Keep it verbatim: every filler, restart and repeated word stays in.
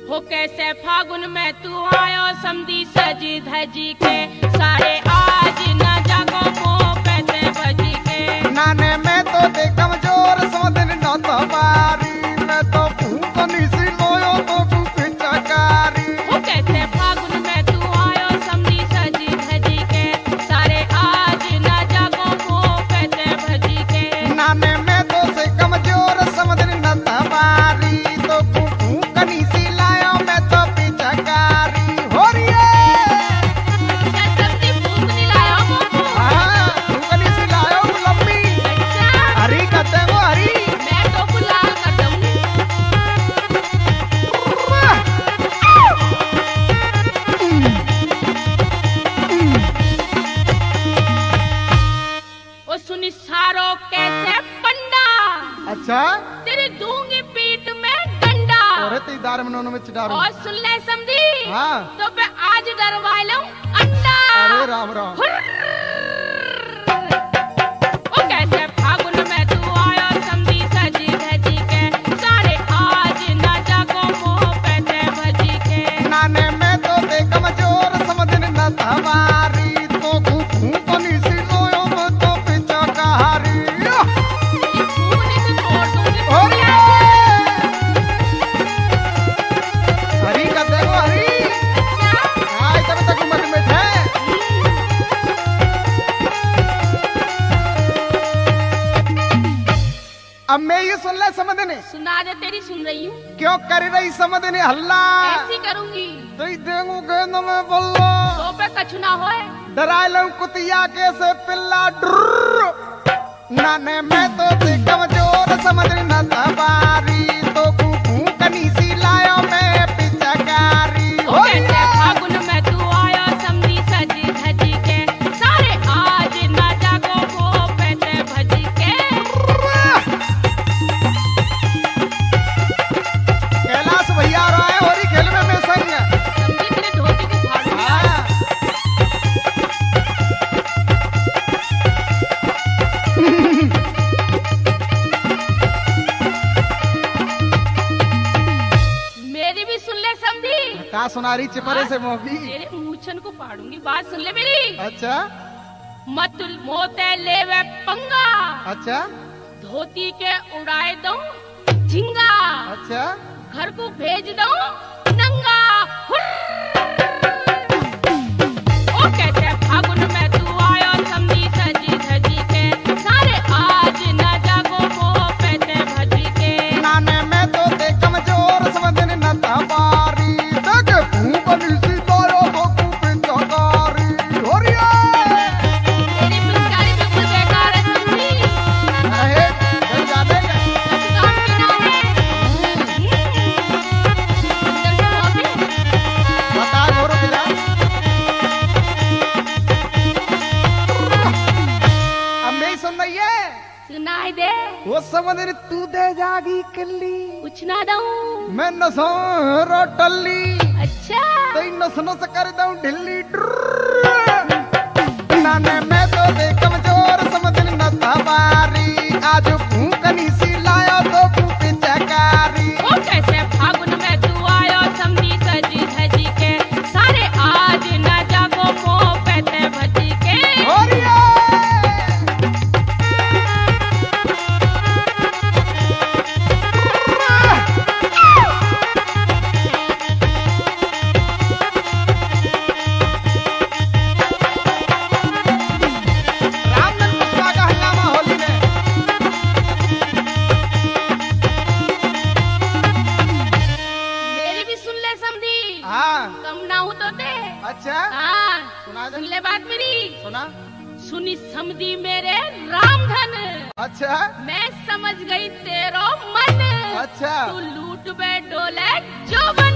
हो कैसे फागुन में तू आयो समधी सजी धजी के सारे आज न जागो मोह पैसे भजी के नाने मैं तो दे कमजोर समझन न तो बारी मैं तो भूख निसी लोयो तो तू पिचकारी हो कैसे फागुन में तू आयो समधी सजी धजी के सारे आज न जागो मोह पैसे भजी के नाने मैं तो से कमजोर समझन न तो बारी तो भूख निसी लायो मैं तो पिचकारी हो रही क्या समधी भूख नहीं लायो मोको हाँ भूख निसी लायो लम्बी अच्छा हरी कहते वो हरी मैं तो बुला कर दूंगी ओ सुनी सारो कैसे पंडा अच्छा तेरी दूंगी पीठ में डंडा और ते दार में नोनो में चिटारू और सुन ले समझी हाँ तो मैं आज डरवा लूं अंडा अरे राम राम ओ कैसे फागुन में तू आया समझी सजी धजी के सारे आज न जागो मोह पैसे भजी के नाने मैं तो दे कमजोर समझन न तवारी तो भूखू तो निसी लोयो मैं तो पिचकारी ये खून से तोड़ दूंगी ओरे हरी का देखो हरी हाय तब तक मत बैठे अब मैं ये सुन ले समझने सुना दे तेरी सुन रही हूँ क्यों कर रही समझने हल्ला ऐसी करूंगी तो देंगू गेंद में बोलो तो पे कछु ना होए डराए लूं कुतिया के से पिल्ला डुर्र नाने मैं तो ते कमजोर समझ न तबारी तो कुकू कनीसी लायो मैं पिचकारी ओ कैसे फागुन में तू आया समधी सजी धजी के सारे आज न जागो वो पैसे भजी के कैलाश भैया आ रहा है होरी खेल में मैं संग समधी तेरे धोती को फाड़ूंगी हाँ। मेरी भी सुन ले समधी का सुनारी चिपरे से मोगी तेरे मूछन को फाड़ूंगी बात सुन ले मेरी अच्छा मत मोते लेवे पंगा अच्छा धोती के उड़ाए दो झिंगा अच्छा घर को भेज दो नंगा ओ कैसे फागुन में तू आयो समधी सजी धजी के सारे आज न जागो मोह पैसे भजी के नाने मैं तो ते कमजोर समझने न तबारी देख भूख निसी लोयो तो तू पिचकारी हो रही है तेरी पिचकारी बिल्कुल बेकार है समधी अरे चल जाते हैं कुछ काम की ना है अंदर से मौके बता घोरो किधर अब मैं सुन रही है सुनाई दे वो समझने तू दे जागी किल्ली कुछ ना दूं मैं नसों रोटली अच्छा तई नस नस कर दूं ढिल्ली डुर्र। नाने मैं तो दे कमजोर समझने न तबारी आज भूख निसी लायो तो तू पिचकारी ओ कैसे फागुन में तू आयो समधी सजी धजी के सारे आज न जागो मोह पैसे भजी के हो रही है रामधन पुष्पा का हंगामा होली में मेरी भी सुन ले समधी हाँ कम ना हो तो दे अच्छा हाँ सुना दे सुन ले बात मेरी सुना सुनी समधी मेरे रामधन अच्छा मैं समझ गई तेरो मन अच्छा तू लूट बे डोले जो